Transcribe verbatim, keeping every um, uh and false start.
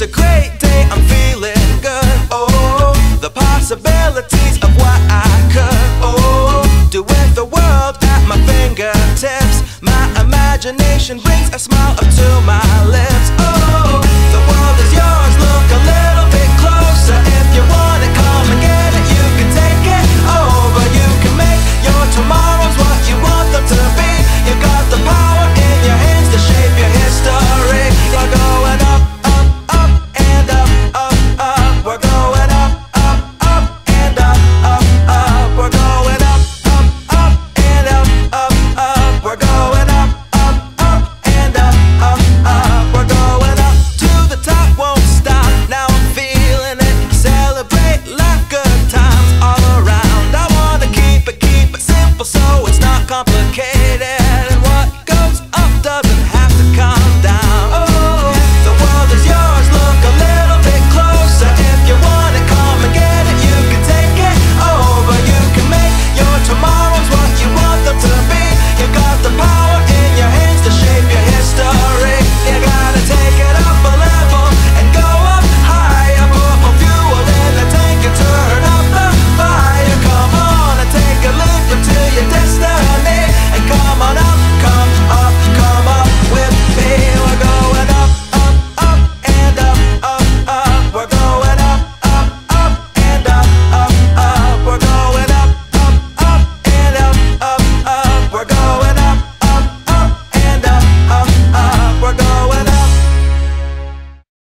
a great day, I'm feeling good. Oh, the possibilities of what I could, oh, do with the world at my fingertips. My imagination brings a smile up to my lips. Oh,